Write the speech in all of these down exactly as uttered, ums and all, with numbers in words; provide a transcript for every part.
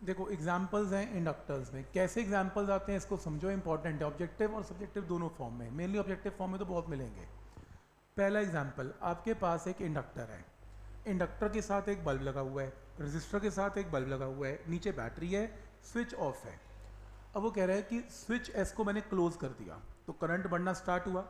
देखो एग्जाम्पल्स हैं इंडक्टर्स में, कैसे एग्जाम्पल्स आते हैं इसको समझो, इंपॉर्टेंट है। ऑब्जेक्टिव और सब्जेक्टिव दोनों फॉर्म में, मेनली ऑब्जेक्टिव फॉर्म में तो बहुत मिलेंगे। पहला एग्जाम्पल, आपके पास एक इंडक्टर है, इंडक्टर के साथ एक बल्ब लगा हुआ है, रजिस्टर के साथ एक बल्ब लगा हुआ है, नीचे बैटरी है, स्विच ऑफ है। अब वो कह रहा है कि स्विच एस को मैंने क्लोज कर दिया तो करंट बढ़ना स्टार्ट हुआ।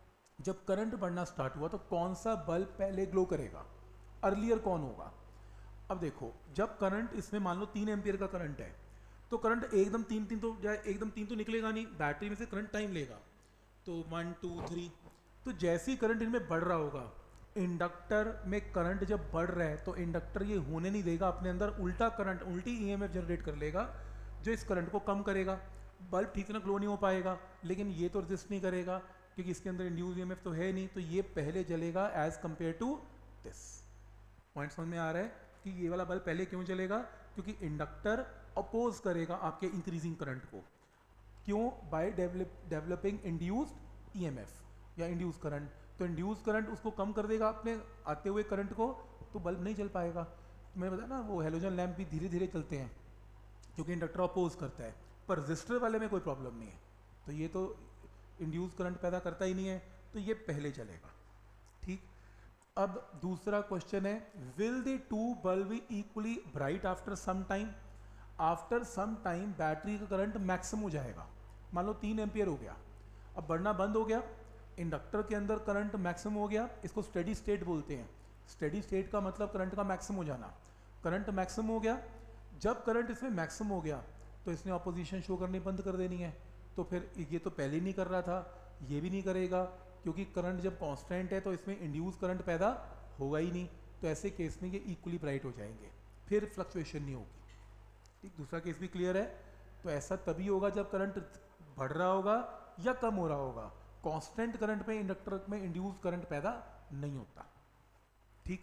जब करंट बढ़ना स्टार्ट हुआ तो कौन सा बल्ब पहले ग्लो करेगा, अर्लियर कौन होगा? अब देखो, जब करंट इसमें मान लो तीन एम्पियर का करंट है तो करंट एकदम तीन तीन तो या एकदम तीन तो निकलेगा नहीं, बैटरी में से करंट टाइम लेगा। तो वन टू थ्री, तो जैसे ही करंट इनमें बढ़ रहा होगा, इंडक्टर में करंट जब बढ़ रहा है तो इंडक्टर ये होने नहीं देगा, अपने अंदर उल्टा करंट, उल्टी ईएमएफ जनरेट कर लेगा जो इस करंट को कम करेगा। बल्ब ठीक से ना ग्लो नहीं हो पाएगा, लेकिन ये तो रेजिस्ट नहीं करेगा क्योंकि इसके अंदर इंड्यूस ईएमएफ तो है नहीं, तो ये पहले जलेगा as compare to this. Point समझ में आ रहा है कि ये वाला बल्ब पहले क्यों जलेगा? क्योंकि इंडक्टर अपोज करेगा आपके इंक्रीजिंग करंट को। क्यों? बाय डेवलपिंग इंड्यूस्ड ईएमएफ या इंड्यूस करंट। तो इंड्यूस करंट उसको कम कर देगा अपने आते हुए करंट को, तो बल्ब नहीं जल पाएगा। मैंने बताया ना, वो हेलोजन लैंप भी धीरे धीरे चलते हैं क्योंकि इंडक्टर अपोज करता है, पर रजिस्टर वाले में कोई प्रॉब्लम नहीं है, तो ये तो इंड्यूस करंट पैदा करता ही नहीं है, तो ये पहले चलेगा। ठीक। अब दूसरा क्वेश्चन है, will the two bulb be equally bright after some time? After some time battery का करंट मैक्सिमम हो जाएगा। मान लो तीन एम्पियर हो गया, अब बढ़ना बंद हो गया, इंडक्टर के अंदर करंट मैक्सिमम हो गया, इसको स्टेडी स्टेट बोलते हैं। स्टेडी स्टेट का मतलब करंट का मैक्सिमम हो जाना। करंट मैक्सिमम हो गया, जब करंट इसमें मैक्सिमम हो गया तो इसने ऑपोजिशन शो करनी बंद कर देनी है। तो फिर ये तो पहले ही नहीं कर रहा था, ये भी नहीं करेगा, क्योंकि करंट जब कांस्टेंट है तो इसमें इंड्यूस करंट पैदा होगा ही नहीं। तो ऐसे केस में ये इक्वली ब्राइट हो जाएंगे, फिर फ्लक्चुएशन नहीं होगी। ठीक, दूसरा केस भी क्लियर है। तो ऐसा तभी होगा जब करंट बढ़ रहा होगा या कम हो रहा होगा। कांस्टेंट करंट में इंडक्टर में इंड्यूस करंट पैदा नहीं होता। ठीक।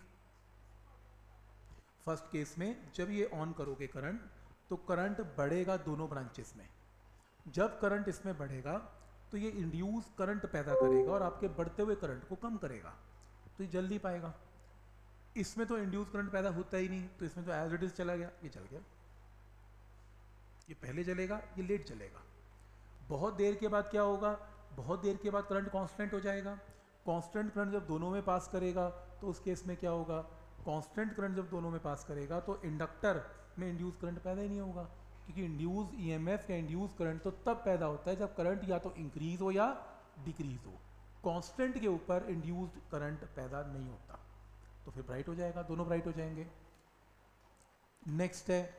फर्स्ट केस में जब ये ऑन करोगे करंट, तो करंट बढ़ेगा दोनों ब्रांचेस में। जब करंट इसमें बढ़ेगा तो ये इंड्यूस करंट पैदा करेगा और आपके बढ़ते हुए करंट को कम करेगा, तो ये जल नहीं पाएगा। इसमें तो इंड्यूस करंट पैदा होता ही नहीं, तो इसमें तो एज इट इज चला गया, ये चल गया। ये पहले चलेगा, ये लेट चलेगा। बहुत देर के बाद क्या होगा? बहुत देर के बाद करंट कांस्टेंट हो जाएगा। कांस्टेंट करंट जब दोनों में पास करेगा तो उस केस में क्या होगा? कांस्टेंट करंट जब दोनों में पास करेगा तो इंडक्टर में इंड्यूस करंट पैदा ही नहीं होगा, क्योंकि इंड्यूस ईएमएफ या इंड्यूस करंट तो तब पैदा होता है जब करंट या तो इंक्रीज हो या डिक्रीज हो। कांस्टेंट के ऊपर इंड्यूस्ड करंट पैदा नहीं होता, तो फिर ब्राइट हो जाएगा, दोनों ब्राइट हो जाएंगे। नेक्स्ट है,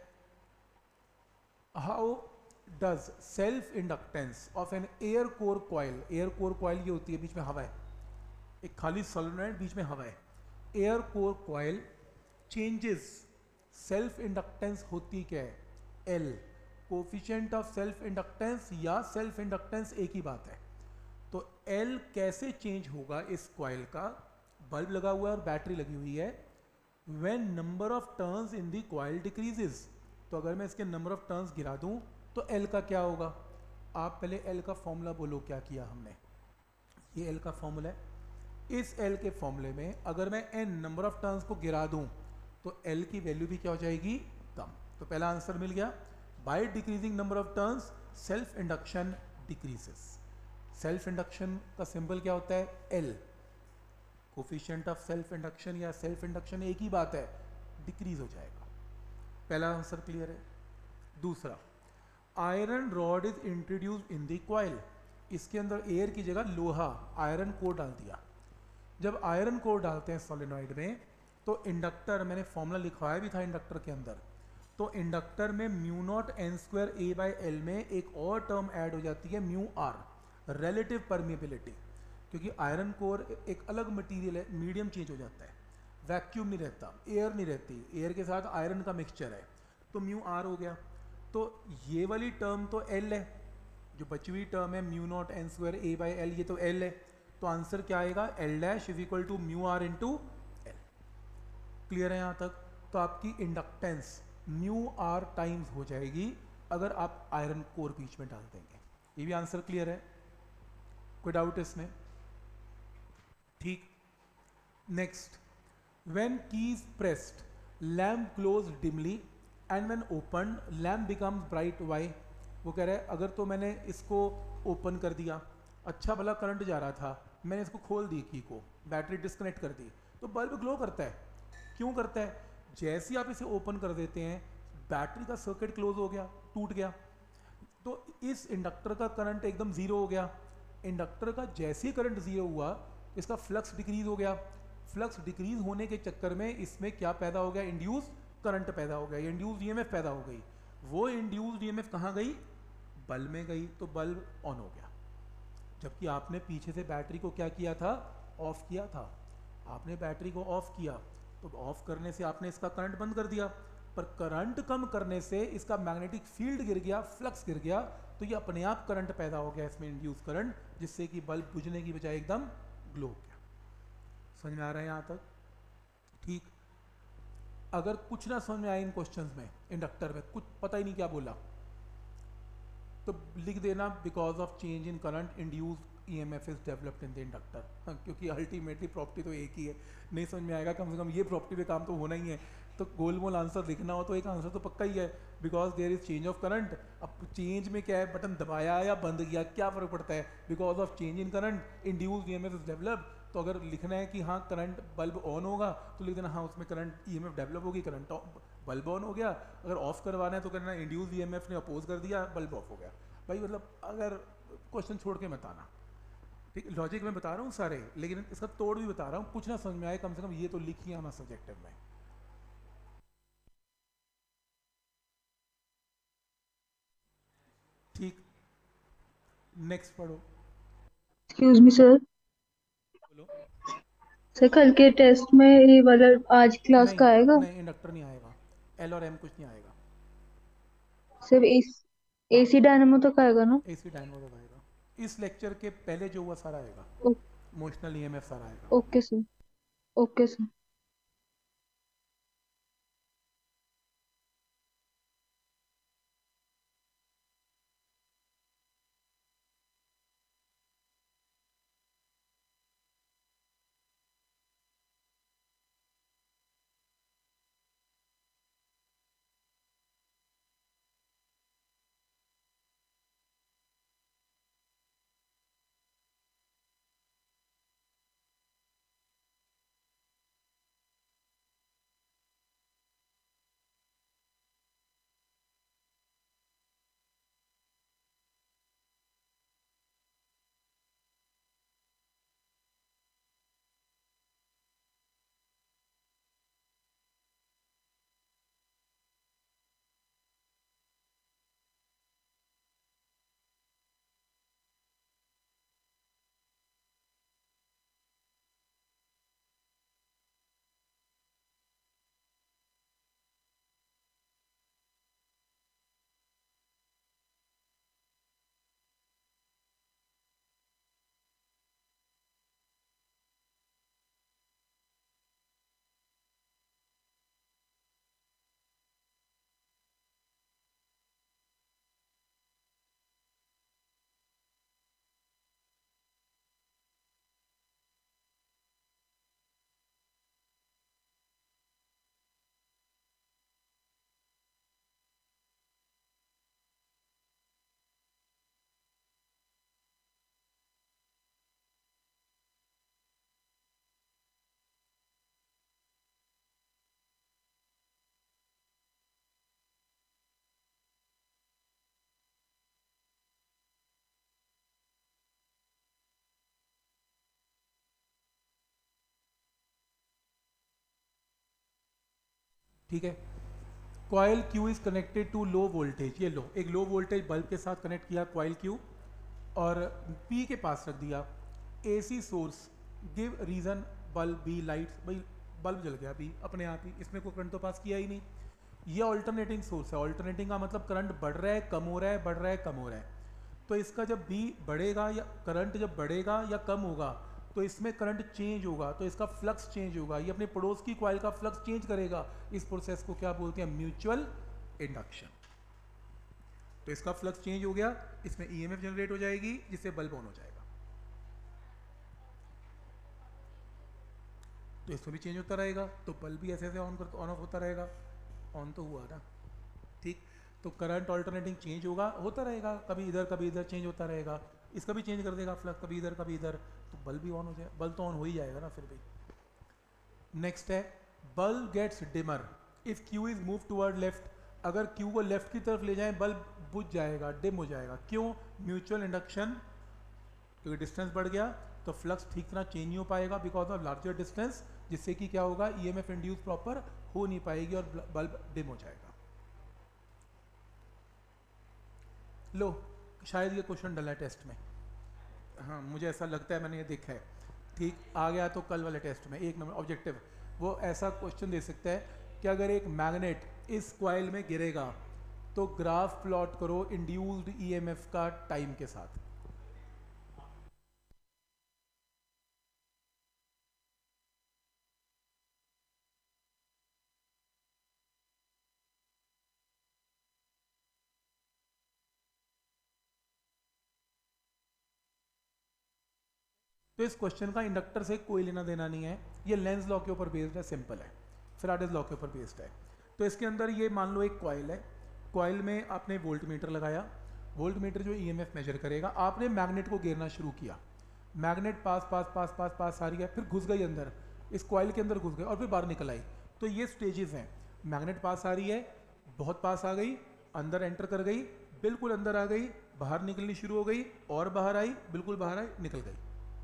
how does self inductance of an air core coil, air core coil ये होती है बीच में हवा है, एक खाली सोलेनॉइड बीच में हवा है, air core coil changes self inductance होती क्या है? L, coefficient of self inductance या सेल्फ इंडक्टेंस एक ही बात है। तो एल कैसे चेंज होगा इस कॉइल का? बल्ब लगा हुआ है और बैटरी लगी हुई है। When number of turns in the coil decreases, तो अगर मैं इसके नंबर ऑफ टर्न्स गिरा दूं तो एल का क्या होगा? आप पहले एल का फॉर्मूला बोलो, क्या किया हमने? ये एल का फॉर्मूला है। इस एल के फॉर्मूले में अगर मैं एन नंबर ऑफ टर्न्स को गिरा दूं तो एल की वैल्यू भी क्या हो जाएगी? कम। तो पहला आंसर मिल गया। By decreasing number of turns self induction decreases. Self induction का सिंबल क्या होता है? L. Coefficient of self induction या सेल्फ इंडक्शन एक ही बात है, डिक्रीज हो जाएगा। पहला आंसर क्लियर है। दूसरा, iron rod is introduced in the coil. इसके अंदर एयर की जगह लोहा आयरन कोर डाल दिया। जब आयरन कोर डालते हैं सोलेनॉइड में तो इंडक्टर, मैंने फॉर्मूला लिखवाया भी था इंडक्टर के अंदर, तो इंडक्टर में mu naught N square A by L में एक और टर्म ऐड हो जाती है, म्यू आर, रिलेटिव परमिएबिलिटी। क्योंकि आयरन कोर एक अलग मटेरियल है, मीडियम चेंज हो जाता है, वैक्यूम नहीं रहता, एयर नहीं रहती, एयर के साथ आयरन का मिक्सचर है, तो म्यू आर हो गया। तो ये वाली टर्म तो एल है, जो बची हुई टर्म है mu naught N square A by L, ये तो एल है। तो आंसर क्या आएगा? L dash is equal to mu R into L. Clear है यहाँ तक? तो आपकी इंडक्टेंस म्यू आर टाइम्स हो जाएगी अगर आप आयरन कोर बीच में डाल देंगे। ये भी आंसर क्लियर है? कोई डाउट इसमें? ठीक। Next, when key is pressed lamp glows dimly and when open lamp becomes bright, why? वो कह रहा है अगर तो मैंने इसको ओपन कर दिया, अच्छा भला करंट जा रहा था, मैंने इसको खोल दी की को, बैटरी डिस्कनेक्ट कर दी, तो बल्ब ग्लो करता है। क्यों करता है? जैसे ही आप इसे ओपन कर देते हैं बैटरी का सर्किट क्लोज हो गया, टूट गया, तो इस इंडक्टर का करंट एकदम जीरो हो गया। इंडक्टर का जैसे ही करंट जीरो हुआ इसका फ्लक्स डिक्रीज हो गया। फ्लक्स डिक्रीज होने के चक्कर में इसमें क्या पैदा हो गया? इंड्यूस करंट पैदा हो गया, इंड्यूस ईएमएफ पैदा हो गई। वो इंड्यूस्ड ईएमएफ कहाँ गई? बल्ब में गई, तो बल्ब ऑन हो गया। जबकि आपने पीछे से बैटरी को क्या किया था? ऑफ किया था। आपने बैटरी को ऑफ किया, तो ऑफ करने से आपने इसका करंट बंद कर दिया, पर करंट कम करने से इसका मैग्नेटिक फील्ड गिर गया, फ्लक्स गिर गया, तो ये अपने आप करंट पैदा हो गया इसमें, इंड्यूस करंट, जिससे कि बल्ब बुझने की बजाय एकदम ग्लो हो गया। समझ में आ रहा है यहाँ तक? ठीक। अगर कुछ ना समझ में आए इन क्वेश्चंस में, इंडक्टर में कुछ पता ही नहीं क्या बोला, तो लिख देना because of change in current induced EMF is developed in the inductor, क्योंकि अल्टीमेटली प्रॉपर्टी तो एक ही है। नहीं समझ में आएगा, कम से कम ये प्रॉपर्टी पे काम तो होना ही है। तो गोल मोल आंसर लिखना हो तो एक आंसर तो पक्का ही है, because there is change of current. अब चेंज में क्या है, बटन दबाया या बंद किया, क्या फर्क पड़ता है? Because of change in current induced EMF is developed. तो अगर लिखना है कि हाँ करंट बल्ब ऑन होगा, तो लिख देना हाँ उसमें करंट ईएमएफ डेवलप होगी, करंट बल्ब ऑन हो गया। अगर ऑफ करवाना है तो करना इंड्यूस्ड ईएमएफ ने अपोज कर दिया, बल्ब ऑफ हो गया। भाई मतलब अगर क्वेश्चन छोड़ के मत आना, ठीक? लॉजिक में बता रहा हूँ सारे, लेकिन इसका तोड़ भी बता रहा हूँ, कुछ ना समझ में आए कम से कम ये तो लिखिए आना सब्जेक्टिव में। ठीक, नेक्स्ट पढ़ो। Excuse me sir. बोलो। सर कल के टेस्ट में ये वाला आज क्लास नहीं का आएगा? नहीं, इंडक्टर नहीं आएगा, एल और एम कुछ नहीं आएगा। सिर्फ एस एसी डायनामो तक आएगा ना? एसी डायनमो तक आएगा। इस लेक्चर के पहले जो हुआ सारा आएगा, ओ, मोशनल ईएमएफ सारा आएगा। Okay sir. Okay sir. ठीक है। Coil Q is connected to low voltage, ये लो एक लो वोल्टेज बल्ब के साथ कनेक्ट किया कॉइल क्यू, और पी के पास रख दिया। AC source give reason bulb B lights, भाई बल्ब जल गया अभी अपने आप ही, इसमें कोई करंट तो पास किया ही नहीं। ये ऑल्टरनेटिंग सोर्स है, ऑल्टरनेटिंग का मतलब करंट बढ़ रहा है कम हो रहा है, बढ़ रहा है कम हो रहा है। तो इसका जब बी बढ़ेगा या करंट जब बढ़ेगा या कम होगा, तो इसमें करंट चेंज होगा, तो इसका फ्लक्स चेंज होगा, ये अपने पड़ोस की कॉइल का फ्लक्स चेंज करेगा। इस प्रोसेस को क्या बोलते हैं? Mutual induction. तो इसका फ्लक्स चेंज हो गया, इसमें ईएमएफ जनरेट हो जाएगी, जिससे बल्ब ऑन हो जाएगा। तो इसमें भी चेंज होता रहेगा, तो बल्ब भी ऐसे ऐसे ऑन कर ऑन ऑफ होता रहेगा। ऑन तो हुआ ना, तो करंट ऑल्टरनेटिंग चेंज होगा, होता रहेगा, कभी इधर कभी इधर चेंज होता रहेगा, इसका भी चेंज कर देगा फ्लक्स, कभी इधर कभी इधर, तो बल्ब भी ऑन हो जाए, बल्ब तो ऑन हो ही जाएगा ना फिर भी। नेक्स्ट है bulb gets dimmer if Q is move toward left, अगर क्यू को लेफ्ट की तरफ ले जाएं बल्ब बुझ जाएगा, डिम हो जाएगा। क्यों? म्यूचुअल इंडक्शन, क्योंकि डिस्टेंस बढ़ गया तो फ्लक्स ठीक तरह चेंज नहीं हो पाएगा बिकॉज ऑफ लार्जर डिस्टेंस, जिससे कि क्या होगा, ईएमएफ इंड्यूस प्रॉपर हो नहीं पाएगी और बल्ब डिम हो जाएगा। लो शायद ये क्वेश्चन डला है टेस्ट में, हाँ मुझे ऐसा लगता है, मैंने ये देखा है। ठीक आ गया तो कल वाले टेस्ट में एक नंबर ऑब्जेक्टिव वो ऐसा क्वेश्चन दे सकता है कि अगर एक मैग्नेट इस कॉइल में गिरेगा तो ग्राफ प्लॉट करो इंड्यूस्ड ईएमएफ का टाइम के साथ। तो इस क्वेश्चन का इंडक्टर से कोई लेना देना नहीं है, ये लेंस लॉ के ऊपर बेस्ड है, सिंपल है, फैराडेज लॉ के ऊपर बेस्ड है। तो इसके अंदर ये मान लो एक कॉइल है, कॉइल में आपने वोल्ट मीटर लगाया, वोल्ट मीटर जो ईएमएफ मेजर करेगा, आपने मैग्नेट को घेरना शुरू किया, मैग्नेट पास पास पास पास पास आ रही है, फिर घुस गई अंदर, इस कॉइल के अंदर घुस गई और फिर बाहर निकल आई। तो ये स्टेजेस हैं, मैग्नेट पास आ रही है, बहुत पास आ गई, अंदर एंटर कर गई, बिल्कुल अंदर आ गई, बाहर निकलनी शुरू हो गई और बाहर आई, बिल्कुल बाहर आई, निकल गई।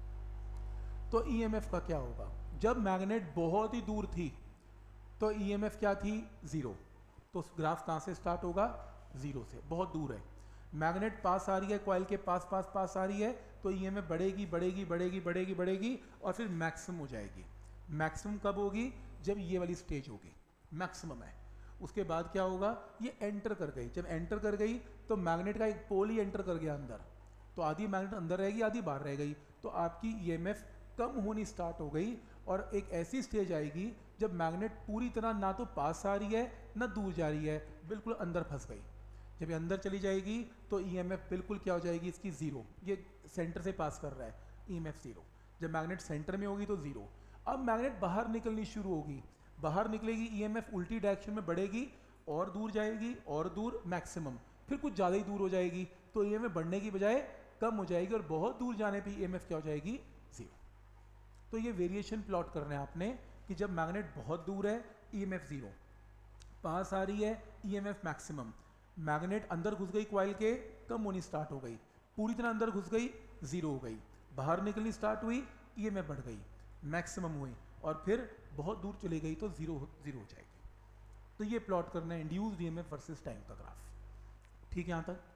तो ईएमएफ का क्या होगा? जब मैग्नेट बहुत ही दूर थी तो ईएमएफ क्या थी? जीरो। तो ग्राफ कहाँ से स्टार्ट होगा? जीरो से, बहुत दूर है। मैग्नेट पास आ रही है, कॉइल के पास पास पास आ रही है, तो ईएमएफ बढ़ेगी बढ़ेगी बढ़ेगी बढ़ेगी बढ़ेगी और फिर मैक्सिमम हो जाएगी। मैक्सिमम कब होगी? जब ये वाली स्टेज होगी, मैक्सिमम है। उसके बाद क्या होगा? ये एंटर कर गई, जब एंटर कर गई तो मैग्नेट का एक पोल ही एंटर कर गया अंदर, तो आधी मैग्नेट अंदर रहेगी आधी बाहर रह गई, तो आपकी ईएमएफ कम होनी स्टार्ट हो गई और एक ऐसी स्टेज आएगी जब मैग्नेट पूरी तरह ना तो पास आ रही है ना दूर जा रही है, बिल्कुल अंदर फंस गई। जब ये अंदर चली जाएगी तो ईएमएफ बिल्कुल क्या हो जाएगी इसकी? ज़ीरो। ये सेंटर से पास कर रहा है, ईएमएफ ज़ीरो। जब मैग्नेट सेंटर में होगी तो ज़ीरो। अब मैग्नेट बाहर निकलनी शुरू होगी, बाहर निकलेगी, ईएमएफ उल्टी डायरेक्शन में बढ़ेगी और दूर जाएगी और दूर, मैक्सिमम, फिर कुछ ज़्यादा ही दूर हो जाएगी, तो ईएमएफ बढ़ने की बजाय कम हो जाएगी और बहुत दूर जाने पर ईएमएफ क्या हो जाएगी? ज़ीरो। तो ये वेरिएशन प्लॉट करना है आपने कि जब मैग्नेट बहुत दूर है ईएमएफ जीरो, पास आ रही है ईएमएफ मैक्सिमम, मैग्नेट अंदर घुस गई कॉइल के, कम होनी स्टार्ट हो गई, पूरी तरह अंदर घुस गई, जीरो हो गई, बाहर निकलनी स्टार्ट हुई, ईएमएफ बढ़ गई, मैक्सिमम हुई और फिर बहुत दूर चली गई तो जीरो जीरो हो जाएगी। तो ये प्लॉट करना है इंड्यूस्ड ईएमएफ वर्सेस टाइम का ग्राफ। ठीक है, यहाँ तक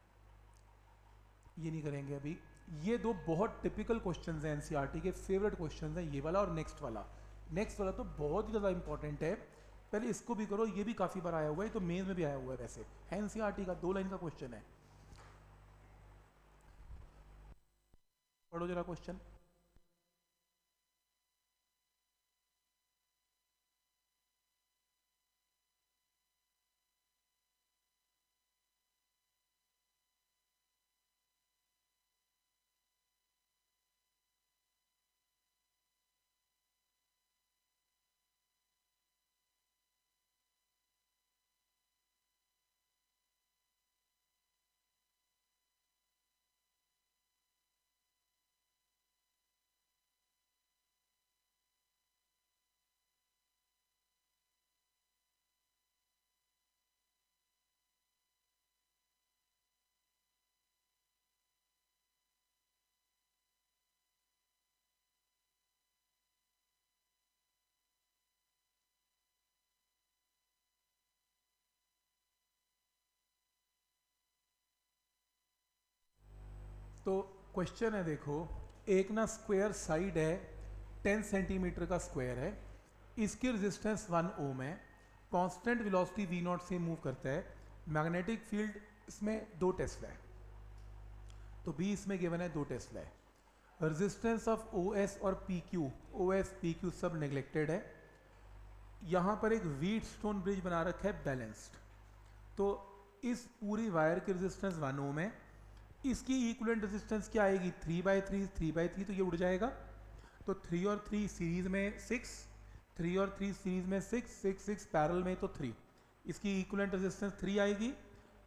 ये नहीं करेंगे अभी। ये दो बहुत टिपिकल क्वेश्चंस हैं, एनसीईआरटी के फेवरेट क्वेश्चंस हैं, ये वाला और नेक्स्ट वाला। नेक्स्ट वाला तो बहुत ही ज़्यादा इंपॉर्टेंट है, पहले इसको भी करो, ये भी काफ़ी बार आया हुआ है, तो मेंस में भी आया हुआ है, वैसे है एनसीईआरटी का, दो लाइन का क्वेश्चन है। पढ़ो जरा क्वेश्चन। तो क्वेश्चन है, देखो, एक ना स्क्वायर साइड है, टेन सेंटीमीटर का स्क्वायर है, इसकी रेजिस्टेंस वन ओम है, कांस्टेंट वेलोसिटी वी नॉट से मूव करता है, मैग्नेटिक फील्ड इसमें दो टेस्ला है, तो बी इसमें गिवन है दो टेस्ला है, रेजिस्टेंस ऑफ ओ एस और P Q, O S P Q सब नेग्लेक्टेड है, यहाँ पर एक व्हीट स्टोन ब्रिज बना रखा है बैलेंस्ड, तो इस पूरी वायर की रेजिस्टेंस वन ओम है, इसकी इक्विवेलेंट रेजिस्टेंस क्या आएगी? Three by three, three by three, तो ये उड़ जाएगा, तो थ्री और थ्री सीरीज में सिक्स, थ्री और थ्री सीरीज में सिक्स, सिक्स सिक्स पैरेलल में तो थ्री, इसकी इक्विवेलेंट रेजिस्टेंस थ्री आएगी,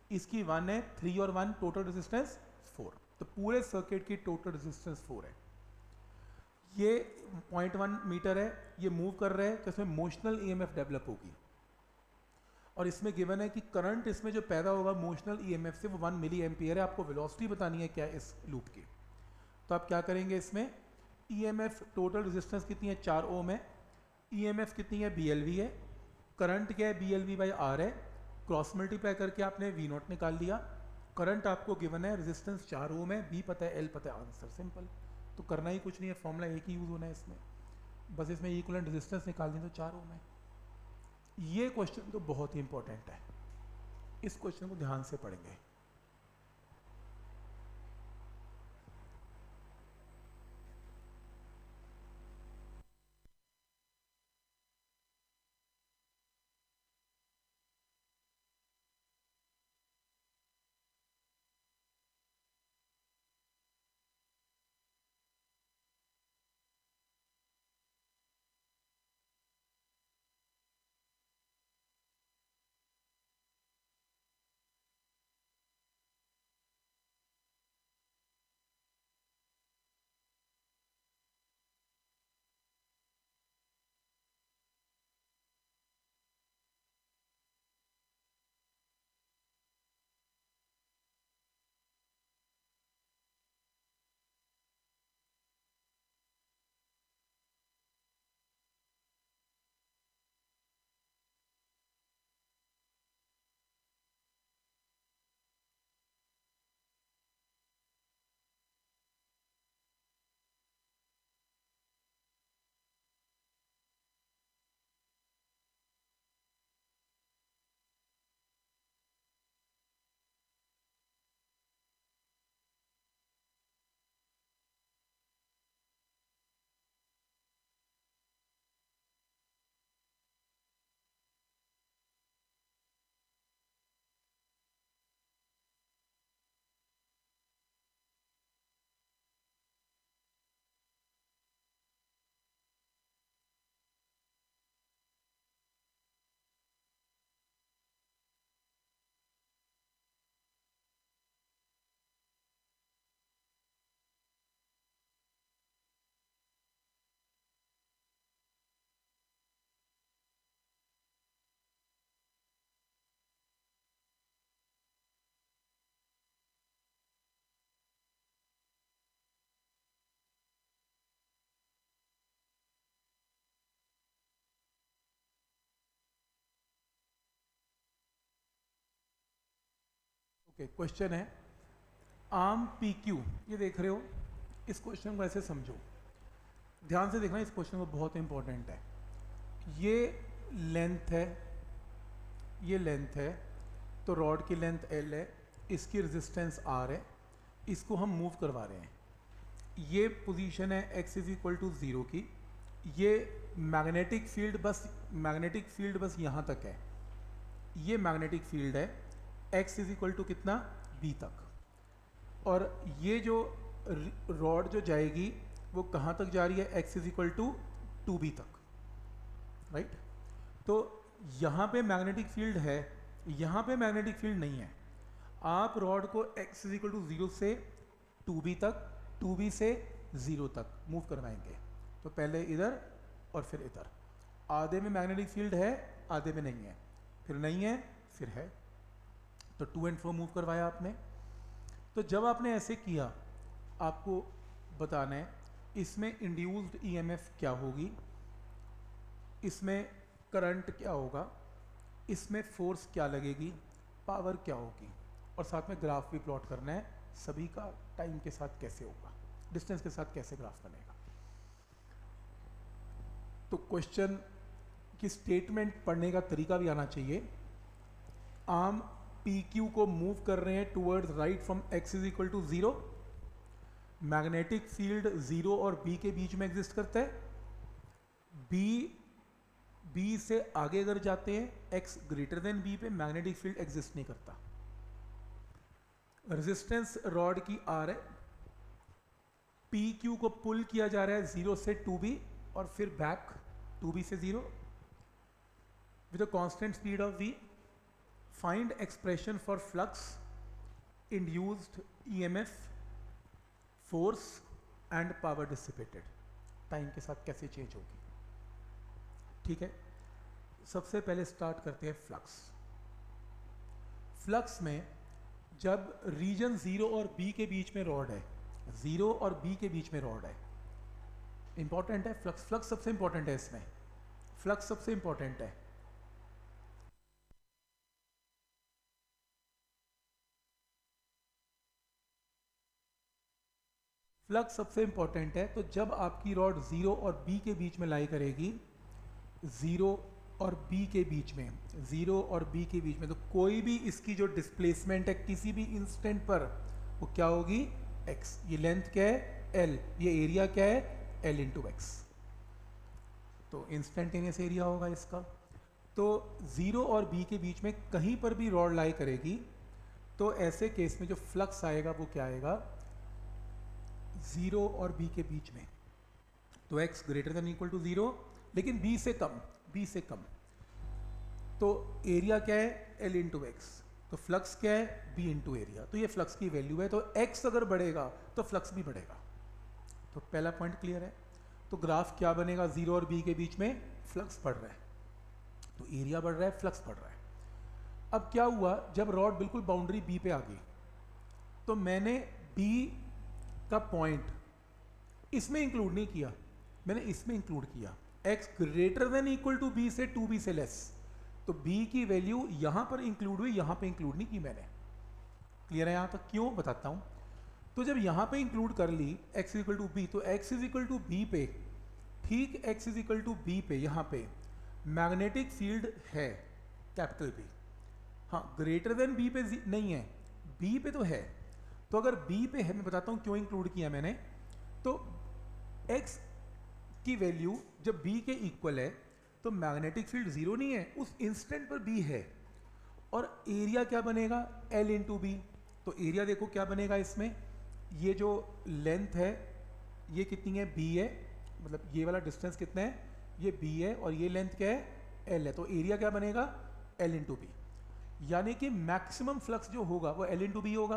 इसकी वन है, थ्री और वन टोटल रेजिस्टेंस फोर, तो पूरे सर्किट की टोटल रेजिस्टेंस फोर है। ये पॉइंट वन मीटर है, ये मूव कर रहे हैं तो इसमें मोशनल ईएमएफ डेवलप होगी, और इसमें गिवन है कि करंट इसमें जो पैदा होगा मोशनल ईएमएफ से वो वन मिली एम्पियर है। आपको वेलोसिटी बतानी है क्या है इस लूप की, तो आप क्या करेंगे, इसमें ईएमएफ टोटल रेजिस्टेंस कितनी है, चार ओम है, ईएमएफ कितनी है, बीएलवी है, करंट क्या है, बीएलवी बाई आर है, क्रॉस मल्टीप्लाई करके आपने वी नॉट निकाल लिया, करंट आपको गिवन है, रेजिस्टेंस चार ओम है, बी पता है, एल पता है, आंसर सिंपल। तो करना ही कुछ नहीं है, फॉर्मूला एक ही यूज़ होना है इसमें, बस इसमें इक्विवेलेंट रेजिस्टेंस निकाल दें तो चार ओम है। ये क्वेश्चन तो बहुत ही इंपॉर्टेंट है, इस क्वेश्चन को ध्यान से पढ़ेंगे। ओके, क्वेश्चन है आर्म पी क्यू, ये देख रहे हो, इस क्वेश्चन को ऐसे समझो, ध्यान से देखना, इस क्वेश्चन को बहुत इंपॉर्टेंट है। ये लेंथ है, ये लेंथ है, तो रॉड की लेंथ एल है, इसकी रेजिस्टेंस आर है, इसको हम मूव करवा रहे हैं। ये पोजीशन है x is equal to zero की, ये मैग्नेटिक फील्ड बस मैग्नेटिक फील्ड बस यहाँ तक है, ये मैग्नेटिक फील्ड है, एक्स इज इक्वल टू कितना, बी तक, और ये जो रॉड जो जाएगी वो कहाँ तक जा रही है, x is equal to two B तक, राइट। तो यहाँ पे मैग्नेटिक फील्ड है, यहाँ पे मैग्नेटिक फील्ड नहीं है। आप रॉड को x is equal to zero से टू बी तक, टू बी से ज़ीरो तक मूव करवाएंगे, तो पहले इधर और फिर इधर, आधे में मैग्नेटिक फील्ड है, आधे में नहीं है, फिर नहीं है, फिर है, तो टू एंड फोर मूव करवाया आपने। तो जब आपने ऐसे किया, आपको बताना है इसमें इंड्यूस्ड ईएमएफ क्या होगी, इसमें करंट क्या होगा, इसमें फोर्स क्या लगेगी, पावर क्या होगी, और साथ में ग्राफ भी प्लॉट करना है सभी का, टाइम के साथ कैसे होगा, डिस्टेंस के साथ कैसे ग्राफ बनेगा। तो क्वेश्चन की स्टेटमेंट पढ़ने का तरीका भी आना चाहिए। आर्म पी क्यू को मूव कर रहे हैं towards right from x is equal to zero, magnetic field zero और बी के बीच में एग्जिस्ट करता है, बी बी से आगे अगर जाते हैं एक्स ग्रेटर देन बी पे मैग्नेटिक फील्ड एग्जिस्ट नहीं करता, रेजिस्टेंस रॉड की आर है, पी क्यू को पुल किया जा रहा है ज़ीरो से टू बी और फिर बैक टू बी से zero with a constant speed of V, find expression for flux, induced EMF, force and power dissipated, time के साथ कैसे चेंज होगी। ठीक है, सबसे पहले स्टार्ट करते हैं फ्लक्स। फ्लक्स में जब रीजन जीरो और बी के बीच में रॉड है, जीरो और बी के बीच में रॉड है, इंपॉर्टेंट है फ्लक्स, फ्लक्स सबसे इंपॉर्टेंट है इसमें, फ्लक्स सबसे इंपॉर्टेंट है। फ्लक्स सबसे इंपॉर्टेंट है। तो जब आपकी रॉड जीरो और बी के बीच में लाई करेगी, जीरो और बी के बीच में, जीरो और बी के बीच में, तो कोई भी इसकी जो डिस्प्लेसमेंट है किसी भी इंस्टेंट पर वो क्या होगी, x। ये लेंथ क्या है, l, ये एरिया क्या है, l इंटू एक्स। तो इंस्टेंटेनियस एरिया होगा इसका। तो जीरो और बी के बीच में कहीं पर भी रॉड लाई करेगी तो ऐसे केस में जो फ्लक्स आएगा वो क्या आएगा, जीरो और बी के बीच में, तो x greater than equal to zero, लेकिन b से कम, b से कम, तो एरिया क्या है, l इंटू एक्स, तो फ्लक्स क्या है, b इंटू एरिया। तो ये फ्लक्स की वैल्यू है। तो x अगर बढ़ेगा तो फ्लक्स भी बढ़ेगा। तो पहला पॉइंट क्लियर है। तो ग्राफ क्या बनेगा, जीरो और b के बीच में फ्लक्स बढ़ रहा है, तो एरिया बढ़ रहा है, फ्लक्स बढ़ रहा है। अब क्या हुआ, जब रॉड बिल्कुल बाउंड्री b पे आ गई तो मैंने b का पॉइंट इसमें इंक्लूड नहीं किया, मैंने इसमें इंक्लूड किया, x greater than equal to b से टू बी से लेस। तो b की वैल्यू यहां पर इंक्लूड हुई, यहां पे इंक्लूड नहीं की मैंने। क्लियर है यहां तक? क्यों, बताता हूं। तो जब यहां पे इंक्लूड कर ली x इक्वल टू बी, तो x is equal to B पे, ठीक x is equal to B पे यहां पे मैग्नेटिक फील्ड है कैपिटल B, हाँ ग्रेटर देन b पे नहीं है, b पे तो है। तो अगर b पे है, मैं बताता हूँ क्यों इंक्लूड किया मैंने। तो x की वैल्यू जब b के इक्वल है तो मैग्नेटिक फील्ड जीरो नहीं है, उस इंस्टेंट पर b है, और एरिया क्या बनेगा, l इंटू बी। तो एरिया देखो क्या बनेगा इसमें, ये जो लेंथ है ये कितनी है, b है, मतलब ये वाला डिस्टेंस कितना है, ये b है, और ये लेंथ क्या है, l है। तो एरिया क्या बनेगा, l इंटू बी, यानी कि मैक्सिमम फ्लक्स जो होगा वो l इंटू बी होगा।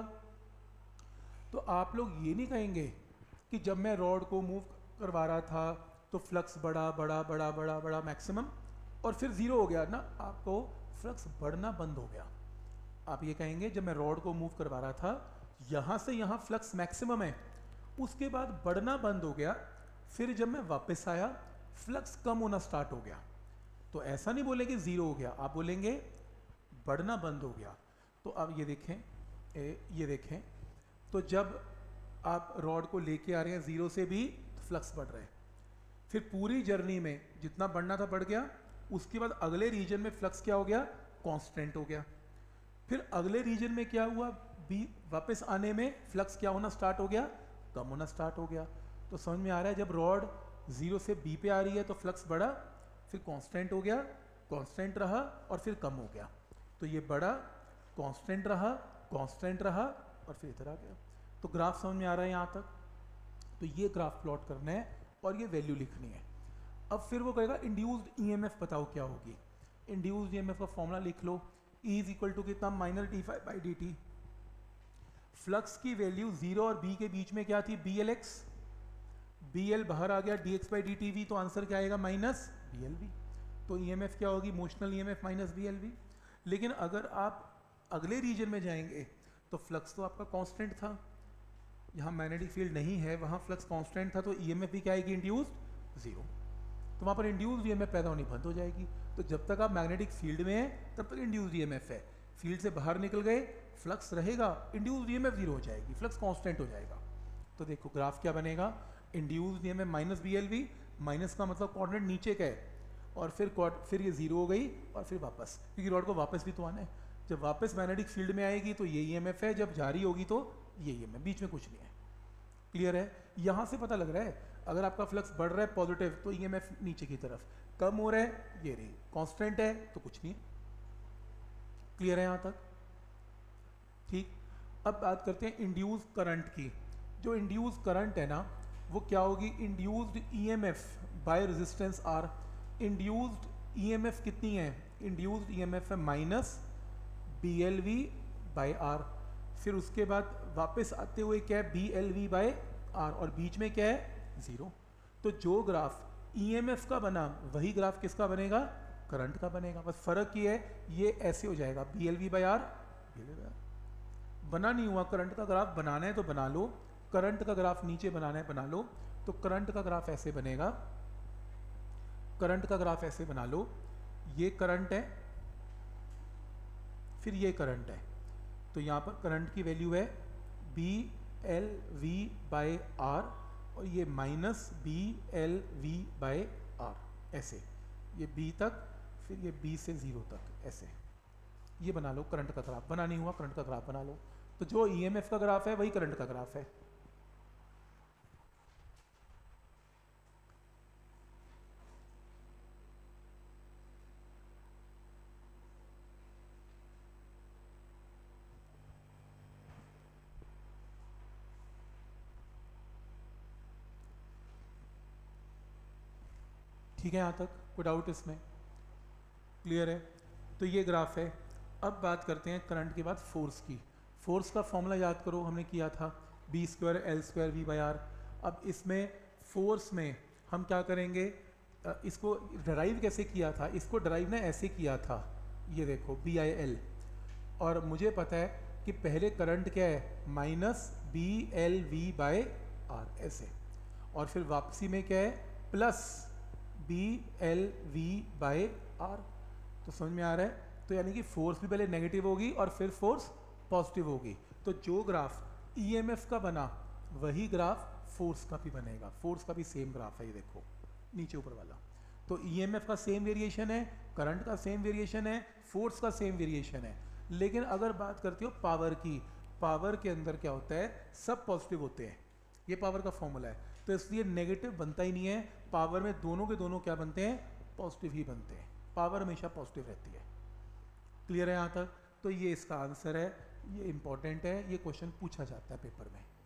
तो आप लोग ये नहीं कहेंगे कि जब मैं रॉड को मूव करवा रहा था तो फ्लक्स बढ़ा बढ़ा बढ़ा बढ़ा बढ़ा मैक्सिमम और फिर जीरो हो गया ना, आपको फ्लक्स बढ़ना बंद हो गया। आप ये कहेंगे जब मैं रॉड को मूव करवा रहा था यहाँ से यहाँ फ्लक्स मैक्सिमम है, उसके बाद बढ़ना बंद हो गया, फिर जब मैं वापस आया फ्लक्स कम होना स्टार्ट हो गया। तो ऐसा नहीं बोलेंगे जीरो हो गया, आप बोलेंगे बढ़ना बंद हो गया। तो अब ये देखें, ए, ये देखें, तो जब आप रॉड को लेके आ रहे हैं जीरो से भी तो फ्लक्स बढ़ रहा है, फिर पूरी जर्नी में जितना बढ़ना था बढ़ गया, उसके बाद अगले रीजन में फ्लक्स क्या हो गया, कांस्टेंट हो गया। फिर अगले रीजन में क्या हुआ, बी वापस आने में फ्लक्स क्या होना स्टार्ट हो गया, कम होना स्टार्ट हो गया। तो समझ में आ रहा है, जब रॉड जीरो से बी पे आ रही है तो फ्लक्स बढ़ा, फिर कांस्टेंट हो गया, कांस्टेंट रहा और फिर कम हो गया। तो ये बढ़ा, कांस्टेंट रहा, कांस्टेंट रहा और फिर इधर आ गया। तो ग्राफ समझ में आ रहा है यहाँ तक? तो ये ग्राफ प्लॉट करना है और ये वैल्यू लिखनी है। अब फिर वो कहेगा इंड्यूस्ड ईएमएफ बताओ क्या होगी। इंड्यूस्ड ईएमएफ का फॉर्मूला लिख लो, E इज इक्वल टू कितना, minus D five by D T. Flux की वैल्यू जीरो और बी के बीच में क्या थी, B L x, B L बाहर आ गया, D x by D T V, तो आंसर क्या आएगा, माइनस बी एल वी। तो ईएमएफ क्या होगी, motional EMF minus B L V. लेकिन अगर आप अगले रीजन में जाएंगे तो फ्लक्स तो आपका कांस्टेंट था, यहाँ मैग्नेटिक फील्ड नहीं है, वहाँ फ्लक्स कांस्टेंट था, तो ईएमएफ भी क्या आएगी, इंड्यूस्ड जीरो। तो वहाँ पर इंड्यूस्ड ईएमएफ पैदा होनी बंद हो जाएगी। तो जब तक आप मैग्नेटिक फील्ड में हैं तब तक इंड्यूस्ड ईएमएफ है, फील्ड से बाहर निकल गए फ्लक्स रहेगा, इंड्यूस्ड ईएमएफ जीरो हो जाएगी, फ्लक्स कांस्टेंट हो जाएगा। तो देखो ग्राफ क्या बनेगा, induced EMF minus B L V, minus का मतलब कोऑर्डिनेट नीचे का है, और फिर फिर ये जीरो हो गई और फिर वापस, क्योंकि रॉड को वापस भी तो आना है। जब वापस मैग्नेटिक फील्ड में आएगी तो ये ईएमएफ है, जब जारी होगी तो ये ईएमएफ, बीच में कुछ नहीं है। क्लियर है? यहाँ से पता लग रहा है अगर आपका फ्लक्स बढ़ रहा है पॉजिटिव तो ईएमएफ नीचे की तरफ, कम हो रहा है ये रही कांस्टेंट है तो कुछ नहीं। क्लियर है यहाँ तक? ठीक। अब बात करते हैं इंड्यूस करंट की। जो इंड्यूस करंट है ना वो क्या होगी, induced EMF by resistance R. Induced EMF कितनी है, इंड्यूस्ड ईएमएफ है minus B L V by R, फिर उसके बाद वापस आते हुए क्या है, B L V by R, और बीच में क्या है, ज़ीरो। तो जो ग्राफ ई एम एफ का बना वही ग्राफ किसका बनेगा, करंट का बनेगा। बस फ़र्क ये है, ये ऐसे हो जाएगा B L V by R, B L V by R. बना नहीं हुआ करंट का ग्राफ, बनाना है तो बना लो, करंट का ग्राफ नीचे बनाना है बना लो। तो करंट का ग्राफ ऐसे बनेगा, करंट का ग्राफ ऐसे बना लो, ये करंट है, फिर ये करंट है, तो यहाँ पर करंट की वैल्यू है B L V by R, और ये minus B L V by R, ऐसे ये बी तक, फिर ये बी से ज़ीरो तक, ऐसे ये बना लो करंट का ग्राफ। बना नहीं हुआ करंट का ग्राफ बना लो। तो जो ई एम एफ का ग्राफ है वही करंट का ग्राफ है। ठीक है, यहाँ तक कोई डाउट इसमें, क्लियर है? तो ये ग्राफ है। अब बात करते हैं करंट के बाद फोर्स की। फोर्स का फॉर्मूला याद करो, हमने किया था B square L square V by R. अब इसमें फोर्स में हम क्या करेंगे, इसको डराइव कैसे किया था, इसको डराइव ने ऐसे किया था, ये देखो बी आई एल, और मुझे पता है कि पहले करंट क्या है, minus B L V by R, ऐसे, और फिर वापसी में क्या है, plus B L V by R. तो समझ में आ रहा है? तो यानी कि फोर्स भी पहले नेगेटिव होगी और फिर फोर्स पॉजिटिव होगी। तो जो ग्राफ ई एम एफ का बना वही ग्राफ फोर्स का भी बनेगा। फोर्स का भी सेम ग्राफ है, ये देखो नीचे ऊपर वाला। तो ई एम एफ का सेम वेरिएशन है, करंट का सेम वेरिएशन है, फोर्स का सेम वेरिएशन है। लेकिन अगर बात करते हो पावर की, पावर के अंदर क्या होता है, सब पॉजिटिव होते हैं, ये पावर का फॉर्मूला है, तो इसलिए नेगेटिव बनता ही नहीं है। पावर में दोनों के दोनों क्या बनते हैं, पॉजिटिव ही बनते हैं। पावर हमेशा पॉजिटिव रहती है। क्लियर है यहाँ तक? तो ये इसका आंसर है, ये इंपॉर्टेंट है, ये क्वेश्चन पूछा जाता है पेपर में।